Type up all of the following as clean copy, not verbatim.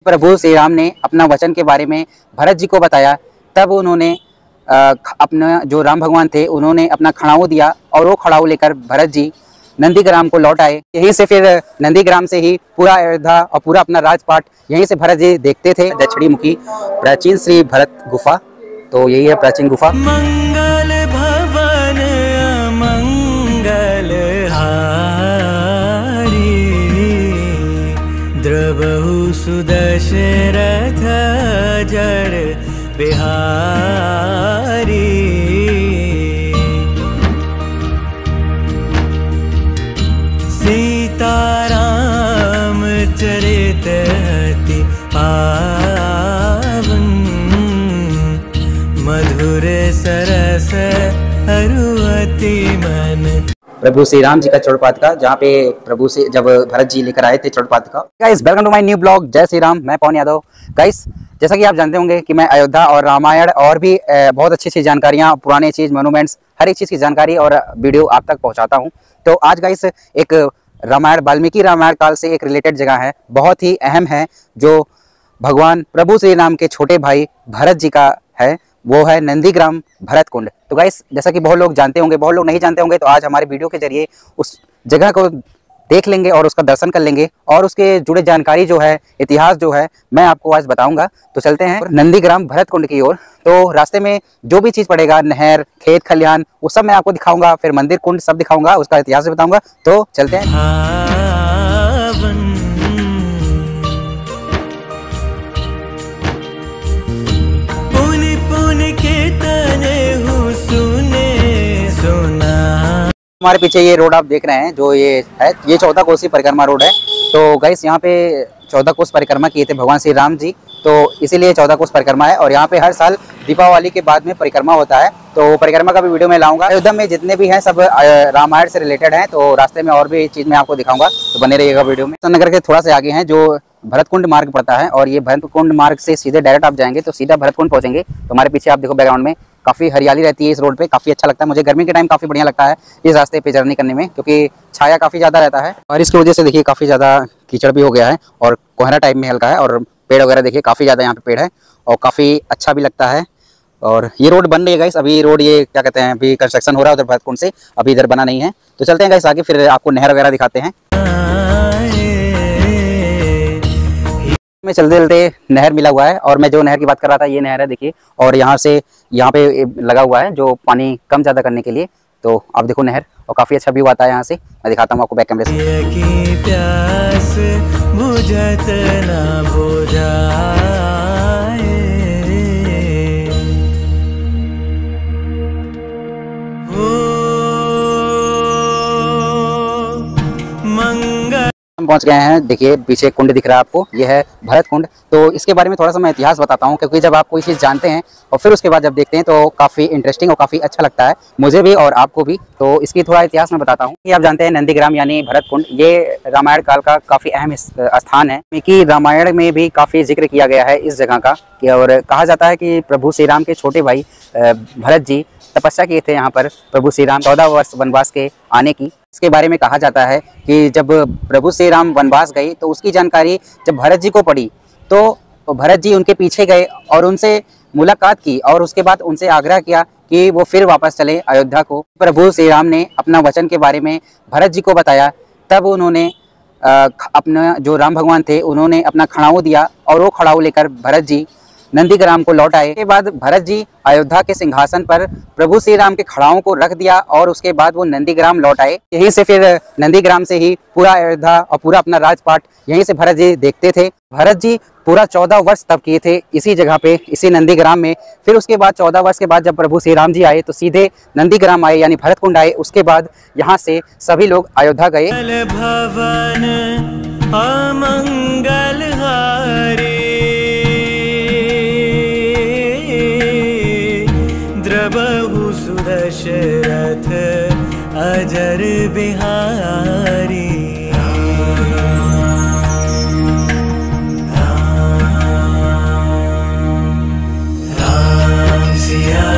प्रभु श्री राम ने अपना वचन के बारे में भरत जी को बताया, तब उन्होंने अपना जो राम भगवान थे उन्होंने अपना खड़ाऊ दिया और वो खड़ाऊ लेकर भरत जी नंदीग्राम को लौट आए। यहीं से फिर नंदीग्राम से ही पूरा अयोध्या और पूरा अपना राजपाट यहीं से भरत जी देखते थे। दक्षिणी मुखी प्राचीन श्री भरत गुफा, तो यही है प्राचीन गुफा। मंगल भवन मंगल हारी, द्रवहु सुदशरथ जड़ बिहारी। सीताराम चरित अति पावन, मधुर सरस अरुअति मन। प्रभु श्री राम जी का चौड़पातका, जहाँ पे प्रभु से जब भरत जी लेकर आए थे चौड़पातका। Guys welcome to my new blog. जय श्री राम, मैं पवन यादव। गाइस जैसा कि आप जानते होंगे कि मैं अयोध्या और रामायण और भी बहुत अच्छी अच्छी जानकारियाँ, पुराने चीज़, मोनूमेंट्स, हर एक चीज़ की जानकारी और वीडियो आप तक पहुँचाता हूँ। तो आज गाइस एक रामायण, वाल्मीकि रामायण काल से एक रिलेटेड जगह है, बहुत ही अहम है, जो भगवान प्रभु श्री राम के छोटे भाई भरत जी का है, वो है नंदीग्राम भरत कुंड। तो गाइस जैसा कि बहुत लोग जानते होंगे, बहुत लोग नहीं जानते होंगे, तो आज हमारे वीडियो के जरिए उस जगह को देख लेंगे और उसका दर्शन कर लेंगे और उसके जुड़े जानकारी जो है, इतिहास जो है, मैं आपको आज बताऊंगा। तो चलते हैं नंदीग्राम भरत कुंड की ओर। तो रास्ते में जो भी चीज़ पड़ेगा, नहर, खेत खलिहान, वो सब मैं आपको दिखाऊंगा, फिर मंदिर, कुंड सब दिखाऊंगा, उसका इतिहास भी बताऊंगा। तो चलते हैं। हमारे पीछे ये रोड आप देख रहे हैं, जो ये है, ये 14 कोसी परिक्रमा रोड है। तो गाइस यहाँ पे 14 कोस परिक्रमा किए थे भगवान श्री राम जी, तो इसीलिए 14 कोस परिक्रमा है। और यहाँ पे हर साल दीपावली के बाद में परिक्रमा होता है, तो परिक्रमा का भी वीडियो मैं लाऊंगा। अयोध्या में जितने भी हैं सब रामायण से रिलेटेड हैं, तो रास्ते में और भी चीज़ मैं आपको दिखाऊंगा, तो बने रहिएगा वीडियो में। नगर के थोड़ा से आगे हैं जो भरतकुंड मार्ग पड़ता है, और ये भरतकुंड मार्ग से सीधे डायरेक्ट आप जाएंगे तो सीधा भरतकुंड पहुंचेंगे। तो हमारे पीछे आप देखो बैकग्राउंड में काफ़ी हरियाली रहती है इस रोड पे, काफ़ी अच्छा लगता है मुझे। गर्मी के टाइम काफ़ी बढ़िया लगता है इस रास्ते पे जर्नी करने में, क्योंकि छाया काफ़ी ज़्यादा रहता है। और इसकी वजह से देखिए काफ़ी ज़्यादा कीचड़ भी हो गया है और कोहरा टाइप में हल्का है, और पेड़ वगैरह देखिए काफ़ी ज़्यादा यहाँ पे पेड़ है और काफ़ी अच्छा भी लगता है। और ये रोड बन रही है गाइस, अभी रोड ये क्या कहते हैं, अभी कंस्ट्रक्शन हो रहा है उधर भरतकुंड से, अभी इधर बना नहीं है। तो चलते हैं गाइस आगे, फिर आपको नहर वगैरह दिखाते हैं। में चलते चलते नहर मिला हुआ है, और मैं जो नहर की बात कर रहा था ये नहर है देखिए, और यहाँ से यहाँ पे लगा हुआ है जो पानी कम ज़्यादा करने के लिए। तो आप देखो नहर, और काफ़ी अच्छा व्यू आता है यहाँ से। मैं दिखाता हूँ आपको बैक कैमरे से। प्यास बुझत न बुझाए, हम पहुंच गए हैं, देखिए पीछे कुंड दिख रहा है आपको, ये है भरत कुंड। तो इसके बारे में थोड़ा सा मैं इतिहास बताता हूं, क्योंकि जब आप कोई चीज़ जानते हैं और फिर उसके बाद जब देखते हैं तो काफ़ी इंटरेस्टिंग और काफ़ी अच्छा लगता है, मुझे भी और आपको भी। तो इसकी थोड़ा इतिहास मैं बताता हूं कि आप जानते हैं नंदीग्राम यानी भरत कुंड, ये रामायण काल का काफ़ी अहम स्थान है, क्योंकि रामायण में भी काफ़ी जिक्र किया गया है इस जगह का। और कहा जाता है कि प्रभु श्री राम के छोटे भाई भरत जी तपस्या किए थे यहाँ पर प्रभु श्री राम 14 वर्ष वनवास के आने की। इसके बारे में कहा जाता है कि जब प्रभु श्री राम वनवास गए तो उसकी जानकारी जब भरत जी को पड़ी, तो भरत जी उनके पीछे गए और उनसे मुलाकात की, और उसके बाद उनसे आग्रह किया कि वो फिर वापस चले अयोध्या को। प्रभु श्री राम ने अपना वचन के बारे में भरत जी को बताया, तब उन्होंने अपना जो राम भगवान थे उन्होंने अपना खड़ाऊ दिया और वो खड़ाऊ लेकर भरत जी नंदीग्राम को लौट आए। के बाद भरत जी अयोध्या के सिंहासन पर प्रभु श्री राम के खड़ाओं को रख दिया, और उसके बाद वो नंदीग्राम लौट आए। यहीं से फिर नंदीग्राम से ही पूरा अयोध्या और पूरा अपना राजपाट यहीं से भरत जी देखते थे। भरत जी पूरा 14 वर्ष तब किए थे इसी जगह पे, इसी नंदीग्राम में। फिर उसके बाद 14 वर्ष के बाद जब प्रभु श्री राम जी आए तो सीधे नंदीग्राम आए, यानी भरतकुंड आए। उसके बाद यहाँ से सभी लोग अयोध्या गए। भवन अमंगल हारी, द्रवहु सुदशरथ अजर बिहारी। राम सिया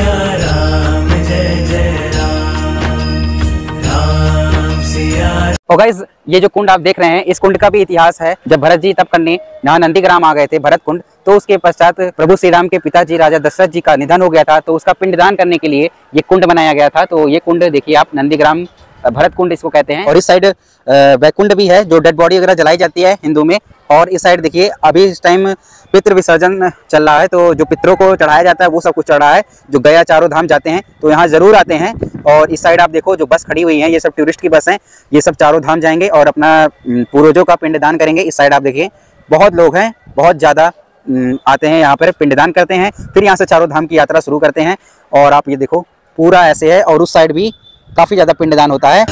राम, जय जय राम, राम सिया। गाइस ये जो कुंड आप देख रहे हैं, इस कुंड का भी इतिहास है। जब भरत जी तप करने यहाँ नंदीग्राम आ गए थे, भरत कुंड, तो उसके पश्चात प्रभु श्री राम के पिताजी राजा दशरथ जी का निधन हो गया था, तो उसका पिंडदान करने के लिए ये कुंड बनाया गया था। तो ये कुंड देखिए आप, नंदीग्राम भरत कुंड इसको कहते हैं। और इस साइड वैकुंड भी है, जो डेड बॉडी वगैरह जलाई जाती है हिंदू में। और इस साइड देखिए अभी इस टाइम पितृ विसर्जन चल रहा है, तो जो पितरों को चढ़ाया जाता है वो सब कुछ चढ़ रहा है। जो गया चारों धाम जाते हैं तो यहाँ जरूर आते हैं। और इस साइड आप देखो जो बस खड़ी हुई है, ये सब टूरिस्ट की बस हैं, ये सब चारों धाम जाएंगे और अपना पूर्वजों का पिंडदान करेंगे। इस साइड आप देखिए बहुत लोग हैं, बहुत ज़्यादा आते हैं यहाँ पर, पिंडदान करते हैं, फिर यहाँ से चारों धाम की यात्रा शुरू करते हैं। और आप ये देखो पूरा ऐसे है। और उस साइड भी काफ़ी ज़्यादा पिंडदान होता है।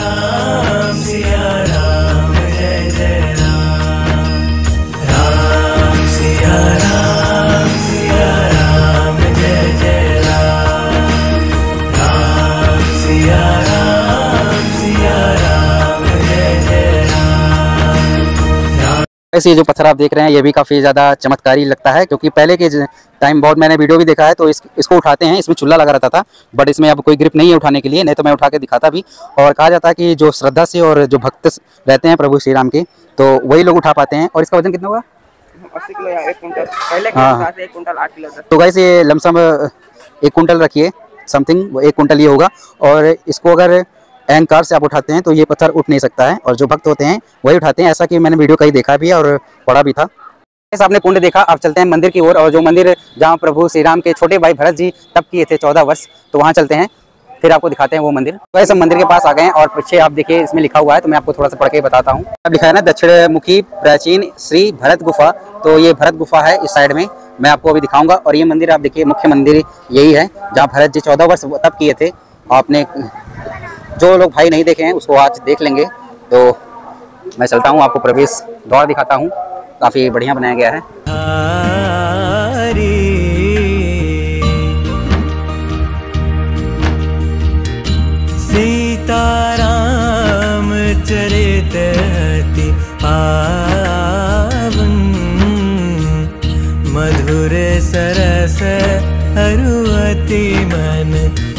ऐसे जो पत्थर आप देख रहे हैं ये भी काफ़ी ज़्यादा चमत्कारी लगता है, क्योंकि पहले के टाइम बहुत मैंने वीडियो भी देखा है, तो इसको उठाते हैं, इसमें चूल्हा लगा रहता था, बट इसमें अब कोई ग्रिप नहीं है उठाने के लिए, नहीं तो मैं उठा के दिखाता भी। और कहा जाता है कि जो श्रद्धा से और जो भक्त रहते हैं प्रभु श्री राम के, तो वही लोग उठा पाते हैं। और इसका वजन कितना होगा? 80 किलो या 1 कुंटल। पहले के हिसाब से 1 कुंटल 8 किलो। तो गाइस ये लमसम 1 कुंटल रखिए, समथिंग 1 कुंटल ये होगा। और इसको अगर अहंकार से आप उठाते हैं तो ये पत्थर उठ नहीं सकता है, और जो भक्त होते हैं वही उठाते हैं, ऐसा कि मैंने वीडियो कहीं देखा भी है और पढ़ा भी था। आपने कुंड देखा, आप चलते हैं मंदिर की ओर। और जो मंदिर जहाँ प्रभु श्री राम के छोटे भाई भरत जी तप किए थे 14 वर्ष, तो वहाँ चलते हैं, फिर आपको दिखाते हैं वो मंदिर। तो ऐसे मंदिर के पास आ गए हैं और पीछे आप देखिए इसमें लिखा हुआ है, तो मैं आपको थोड़ा सा पढ़ के बताता हूँ। अब लिखा है ना, दक्षिण मुखी प्राचीन श्री भरत गुफा। तो ये भरत गुफा है इस साइड में, मैं आपको अभी दिखाऊंगा। और ये मंदिर आप देखिए, मुख्य मंदिर यही है जहाँ भरत जी 14 वर्ष तप किए थे। आपने जो लोग भाई नहीं देखे हैं उसको आज देख लेंगे। तो मैं चलता हूँ, आपको प्रवेश द्वार दिखाता हूँ, काफ़ी बढ़िया बनाया गया है। सीताराम चरित अति पावन, मधुर सरस अरु अति मन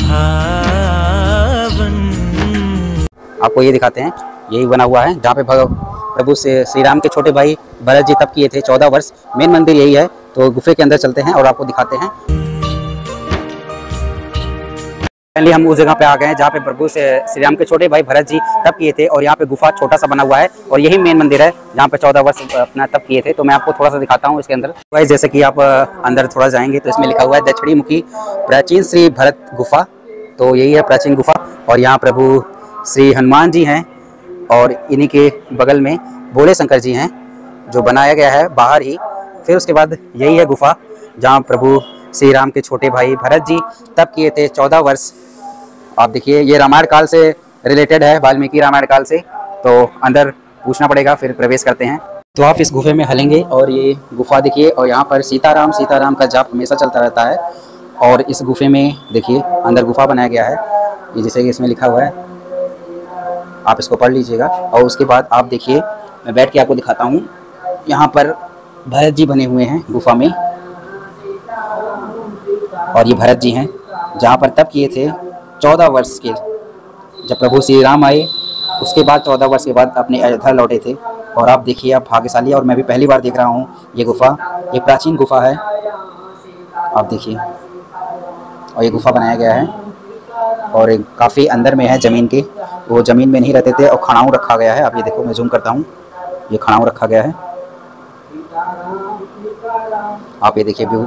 भावन। आपको ये दिखाते हैं, यही बना हुआ है जहाँ पे प्रभु श्री राम के छोटे भाई भरत जी तप किए थे 14 वर्ष। मेन मंदिर यही है। तो गुफे के अंदर चलते हैं और आपको दिखाते हैं। फाइनली हम उस जगह पे आ गए हैं जहाँ पे प्रभु श्री राम के छोटे भाई भरत जी तप किए थे, और यहाँ पे गुफा छोटा सा बना हुआ है, और यही मेन मंदिर है जहाँ पे 14 वर्ष अपना तप किए थे। तो मैं आपको थोड़ा सा दिखाता हूँ इसके अंदर। भाई जैसे कि आप अंदर थोड़ा जाएंगे तो इसमें लिखा हुआ है दक्षिणी मुखी प्राचीन श्री भरत गुफा। तो यही है प्राचीन गुफा, और यहाँ प्रभु श्री हनुमान जी हैं, और इन्हीं के बगल में भोले शंकर जी हैं, जो बनाया गया है बाहर ही। फिर उसके बाद यही है गुफा जहाँ प्रभु श्री राम के छोटे भाई भरत जी तप किए थे 14 वर्ष। आप देखिए ये रामायण काल से रिलेटेड है, वाल्मीकि रामायण काल से। तो अंदर पूछना पड़ेगा, फिर प्रवेश करते हैं। तो आप इस गुफे में हलेंगे और ये गुफा देखिए, और यहाँ पर सीताराम सीताराम का जाप हमेशा चलता रहता है। और इस गुफे में देखिए अंदर गुफा बनाया गया है, ये जैसे कि इसमें लिखा हुआ है, आप इसको पढ़ लीजिएगा। और उसके बाद आप देखिए, मैं बैठ के आपको दिखाता हूँ। यहाँ पर भरत जी बने हुए हैं गुफा में, और ये भरत जी हैं जहाँ पर तप किए थे 14 वर्ष के। जब प्रभु श्री राम आए उसके बाद 14 वर्ष के बाद अपने अयोध्या लौटे थे। और आप देखिए, आप भाग्यशाली, और मैं भी पहली बार देख रहा हूँ ये गुफा। ये प्राचीन गुफा है, आप देखिए, और ये गुफा बनाया गया है, और काफ़ी अंदर में है ज़मीन के, वो ज़मीन में नहीं रहते थे, और खड़ाऊ रखा गया है। आप ये देखो, मैं जूम करता हूँ, ये खड़ाऊ रखा गया है, आप ये देखिए व्यू।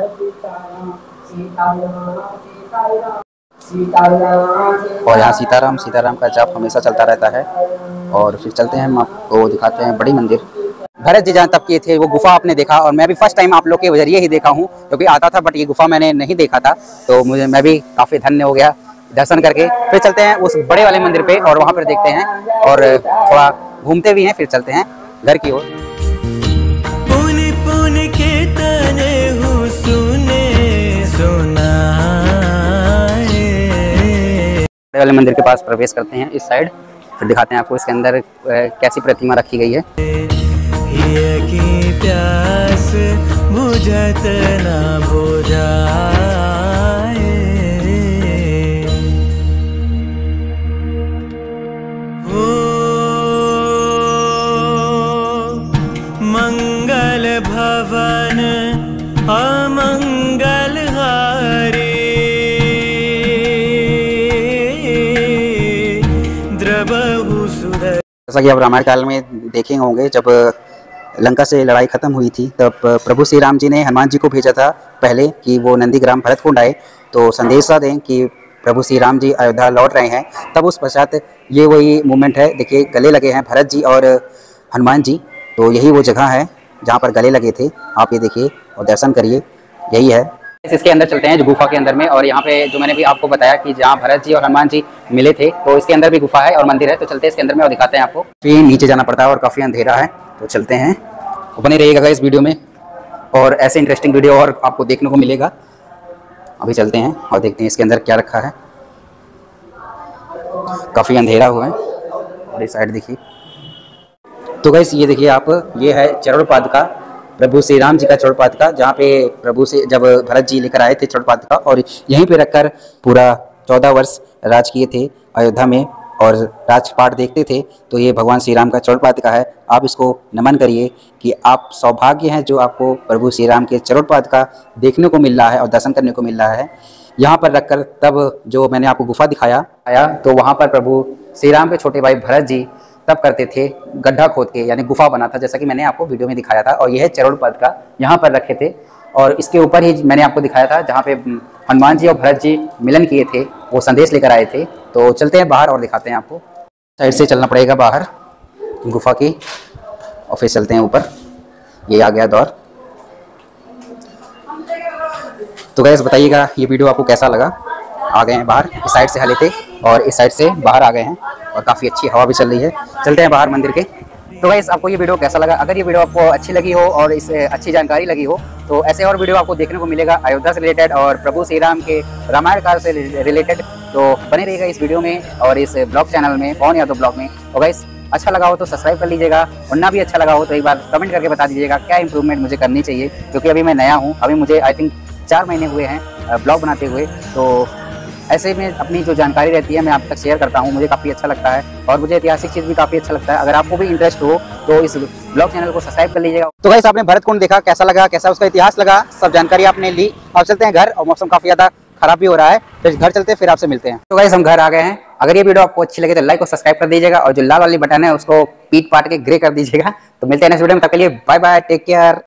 और यहाँ सीताराम सीताराम का जाप हमेशा चलता रहता है। और फिर चलते हैं, हम आपको दिखाते हैं बड़ी मंदिर। भरत जी जहाँ तप किए थे वो गुफा आपने देखा, और मैं भी फर्स्ट टाइम आप लोग के जरिए ही देखा हूँ, क्योंकि आता था बट ये गुफा मैंने नहीं देखा था। तो मैं भी काफ़ी धन्य हो गया दर्शन करके। फिर चलते हैं उस बड़े वाले मंदिर पे, और वहाँ पर देखते हैं, और थोड़ा घूमते भी हैं, फिर चलते हैं घर की ओर। बड़े वाले मंदिर के पास प्रवेश करते हैं इस साइड, फिर दिखाते हैं आपको इसके अंदर कैसी प्रतिमा रखी गई है। की प्यास बुझत ना बुझाए, ओ भवन अमंगल हारी द्रबहु सुदर। जैसा कि आप रामायण काल में देखे होंगे, जब लंका से लड़ाई खत्म हुई थी तब प्रभु श्री राम जी ने हनुमान जी को भेजा था पहले कि वो नंदीग्राम भरतकुंड आए तो संदेशा दें कि प्रभु श्री राम जी अयोध्या लौट रहे हैं। तब उस पश्चात ये वही मूवमेंट है, देखिए गले लगे हैं भरत जी और हनुमान जी, तो यही वो जगह है जहाँ पर गले लगे थे। आप ये देखिए और दर्शन करिए, यही है। इसके अंदर चलते हैं जो गुफा के अंदर में, और यहाँ पे जो मैंने भी आपको बताया कि जहाँ भरत जी और हनुमान जी मिले थे तो इसके अंदर भी गुफा है और मंदिर है। तो चलते हैं इसके अंदर में और दिखाते हैं आपको। फिर नीचे जाना पड़ता है और काफ़ी अंधेरा है, तो चलते हैं। बने रहिएगा इस वीडियो में और ऐसे इंटरेस्टिंग वीडियो और आपको देखने को मिलेगा। अभी चलते हैं और देखते हैं इसके अंदर क्या रखा है। काफ़ी अंधेरा हुआ है और इस साइड देखिए। तो गाइस ये देखिए आप, ये है चरण पादुका, प्रभु श्री राम जी का चरण पादुका, जहाँ पे प्रभु से जब भरत जी लेकर आए थे चरण पादुका, और यहीं पे रखकर पूरा 14 वर्ष राज किए थे अयोध्या में और राजपाट देखते थे। तो ये भगवान श्री राम का चरण पादुका है। आप इसको नमन करिए कि आप सौभाग्य हैं जो आपको प्रभु श्री राम के चरण पादुका देखने को मिल रहा है और दर्शन करने को मिल रहा है यहाँ पर रखकर। तब जो मैंने आपको गुफा दिखाया तो वहाँ पर प्रभु श्री राम के छोटे भाई भरत जी तब करते थे, गड्ढा खोद के, यानी गुफा बना था, जैसा कि मैंने आपको वीडियो में दिखाया था। और यह है चरण पादुका, यहाँ पर रखे थे और इसके ऊपर ही मैंने आपको दिखाया था जहाँ पे हनुमान जी और भरत जी मिलन किए थे, वो संदेश लेकर आए थे। तो चलते हैं बाहर और दिखाते हैं आपको। साइड से चलना पड़ेगा बाहर गुफा की और फिर चलते हैं ऊपर। ये आ गया दौर। तो गाइस बताइएगा ये वीडियो आपको कैसा लगा। आ गए हैं बाहर, इस साइड से हले थे और इस साइड से बाहर आ गए हैं और काफ़ी अच्छी हवा भी चल रही है। चलते हैं बाहर मंदिर के। तो गाइस आपको ये वीडियो कैसा लगा? अगर ये वीडियो आपको अच्छी लगी हो और इससे अच्छी जानकारी लगी हो तो ऐसे और वीडियो आपको देखने को मिलेगा अयोध्या से रिलेटेड और प्रभु श्री राम के रामायण काल से रिलेटेड। तो बने रहिएगा इस वीडियो में और इस ब्लॉग चैनल में, पवन यादव ब्लॉग में। तो गाइस अच्छा लगा हो तो सब्सक्राइब कर लीजिएगा और ना भी अच्छा लगा हो तो एक बार कमेंट करके बता दीजिएगा क्या इंप्रूवमेंट मुझे करनी चाहिए, क्योंकि अभी मैं नया हूँ। अभी मुझे आई थिंक 4 महीने हुए हैं ब्लॉग बनाते हुए। तो ऐसे में अपनी जो जानकारी रहती है मैं आप तक शेयर करता हूँ, मुझे काफ़ी अच्छा लगता है और मुझे ऐतिहासिक चीज़ भी काफ़ी अच्छा लगता है। अगर आपको भी इंटरेस्ट हो तो इस ब्लॉग चैनल को सब्सक्राइब कर लीजिएगा। तो गाइस आपने भरतकुंड देखा, कैसा लगा, कैसा उसका इतिहास लगा, सब जानकारी आपने ली। अब चलते हैं घर और मौसम काफ़ी ज़्यादा खराब भी हो रहा है, फिर घर चलते हैं, फिर आपसे मिलते हैं। तो गाइस हम घर आ गए हैं। अगर ये वीडियो आपको अच्छी लगे तो लाइक और सब्सक्राइब कर दीजिएगा और जो लाल वाली बटन है उसको पीट पाट के ग्रे कर दीजिएगा। तो मिलते हैं नेक्स्ट वीडियो में, तब के लिए बाय बाय, टेक केयर।